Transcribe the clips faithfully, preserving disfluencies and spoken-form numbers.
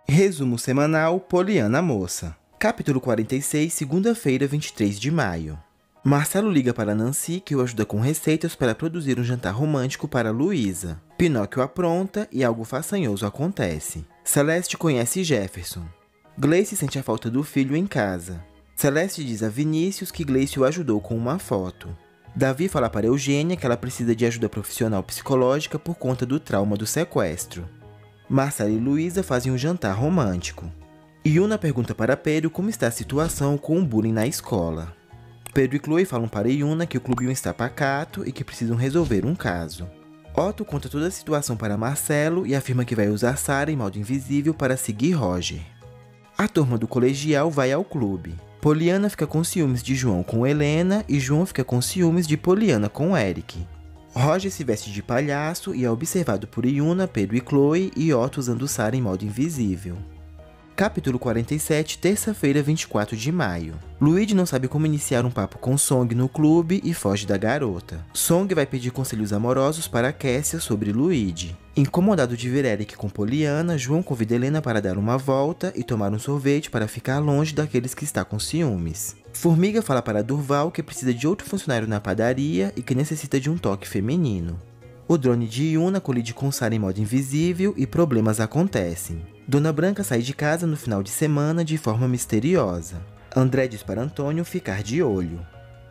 Resumo semanal Poliana Moça. Capítulo quarenta e seis, segunda-feira, vinte e três de maio. Marcelo liga para Nancy, que o ajuda com receitas para produzir um jantar romântico para Luísa. Pinóquio apronta e algo façanhoso acontece. Celeste conhece Jefferson. Gleice sente a falta do filho em casa. Celeste diz a Vinícius que Gleice o ajudou com uma foto. Davi fala para Eugênia que ela precisa de ajuda profissional psicológica por conta do trauma do sequestro. Marcelo e Luísa fazem um jantar romântico. Yuna pergunta para Pedro como está a situação com o bullying na escola. Pedro e Chloe falam para Yuna que o clubinho está pacato e que precisam resolver um caso. Otto conta toda a situação para Marcelo e afirma que vai usar Sarah em modo invisível para seguir Roger. A turma do colegial vai ao clube. Poliana fica com ciúmes de João com Helena e João fica com ciúmes de Poliana com Eric. Roger se veste de palhaço e é observado por Yuna, Pedro e Chloe e Otto usando Sarah em modo invisível. Capítulo quarenta e sete, terça-feira, vinte e quatro de maio. Luigi não sabe como iniciar um papo com Song no clube e foge da garota. Song vai pedir conselhos amorosos para Cassia sobre Luigi. Incomodado de ver Eric com Poliana, João convida Helena para dar uma volta e tomar um sorvete para ficar longe daqueles que está com ciúmes. Formiga fala para Durval que precisa de outro funcionário na padaria e que necessita de um toque feminino. O drone de Yuna colide com Sarah em modo invisível e problemas acontecem. Dona Branca sai de casa no final de semana de forma misteriosa. André diz para Antônio ficar de olho.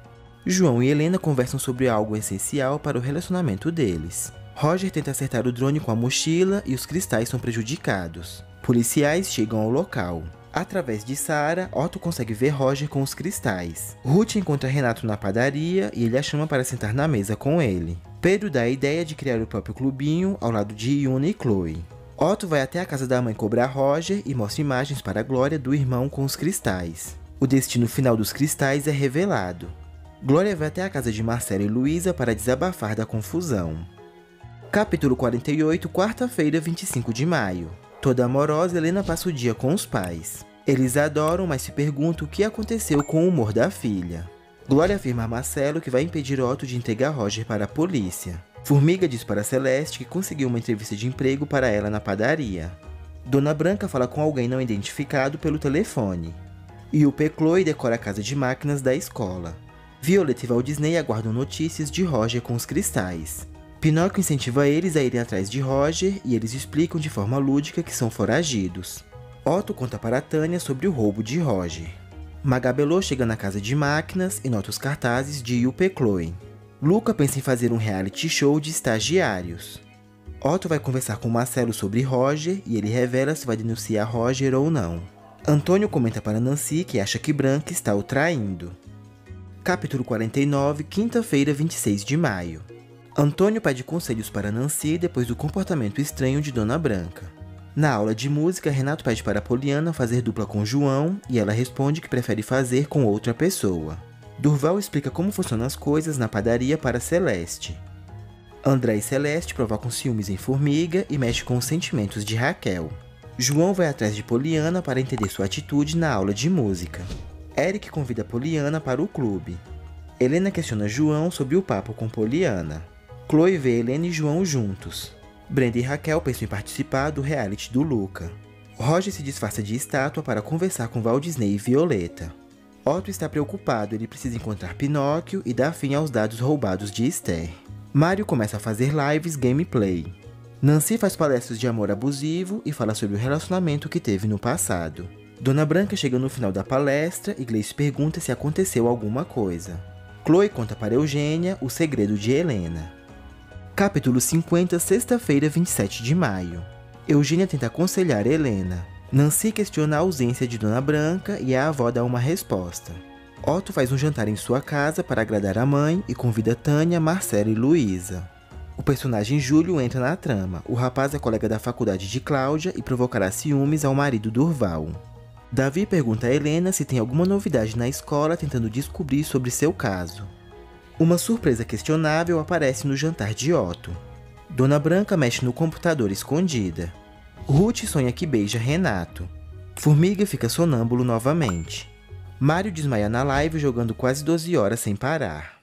João e Helena conversam sobre algo essencial para o relacionamento deles. Roger tenta acertar o drone com a mochila e os cristais são prejudicados. Policiais chegam ao local. Através de Sarah, Otto consegue ver Roger com os cristais. Ruth encontra Renato na padaria e ele a chama para sentar na mesa com ele. Pedro dá a ideia de criar o próprio clubinho ao lado de Yuna e Chloe. Otto vai até a casa da mãe cobrar Roger e mostra imagens para a Glória do irmão com os cristais. O destino final dos cristais é revelado. Glória vai até a casa de Marcelo e Luísa para desabafar da confusão. Capítulo quarenta e oito, quarta-feira, vinte e cinco de maio. Toda amorosa, Helena passa o dia com os pais. Eles adoram, mas se perguntam o que aconteceu com o humor da filha. Glória afirma a Marcelo que vai impedir Otto de entregar Roger para a polícia. Formiga diz para Celeste que conseguiu uma entrevista de emprego para ela na padaria. Dona Branca fala com alguém não identificado pelo telefone. E o Chloe decora a casa de máquinas da escola. Violeta e Walt Disney aguardam notícias de Roger com os cristais. Pinóquio incentiva eles a irem atrás de Roger e eles explicam de forma lúdica que são foragidos. Otto conta para Tânia sobre o roubo de Roger. Magabelô chega na casa de máquinas e nota os cartazes de Yuppie Chloe. Luca pensa em fazer um reality show de estagiários. Otto vai conversar com Marcelo sobre Roger e ele revela se vai denunciar Roger ou não. Antônio comenta para Nancy que acha que Branca está o traindo. Capítulo quarenta e nove, quinta-feira, vinte e seis de maio. Antônio pede conselhos para Nancy depois do comportamento estranho de Dona Branca. Na aula de música, Renato pede para Poliana fazer dupla com João e ela responde que prefere fazer com outra pessoa. Durval explica como funcionam as coisas na padaria para Celeste. André e Celeste provocam ciúmes em Formiga e mexe com os sentimentos de Raquel. João vai atrás de Poliana para entender sua atitude na aula de música. Eric convida Poliana para o clube. Helena questiona João sobre o papo com Poliana. Chloe vê Helena e João juntos. Brenda e Raquel pensam em participar do reality do Luca. Roger se disfarça de estátua para conversar com Walt Disney e Violeta. Otto está preocupado, ele precisa encontrar Pinóquio e dar fim aos dados roubados de Esther. Mário começa a fazer lives gameplay. Nancy faz palestras de amor abusivo e fala sobre o relacionamento que teve no passado. Dona Branca chega no final da palestra e Gleice pergunta se aconteceu alguma coisa. Chloe conta para Eugênia o segredo de Helena. Capítulo cinquenta, sexta-feira, vinte e sete de maio. Eugênia tenta aconselhar Helena. Nancy questiona a ausência de Dona Branca e a avó dá uma resposta. Otto faz um jantar em sua casa para agradar a mãe e convida Tânia, Marcelo e Luísa. O personagem Júlio entra na trama. O rapaz é colega da faculdade de Cláudia e provocará ciúmes ao marido Durval. Davi pergunta a Helena se tem alguma novidade na escola tentando descobrir sobre seu caso. Uma surpresa questionável aparece no jantar de Otto. Dona Branca mexe no computador escondida. Ruth sonha que beija Renato. Formiga fica sonâmbulo novamente. Mário desmaia na live jogando quase doze horas sem parar.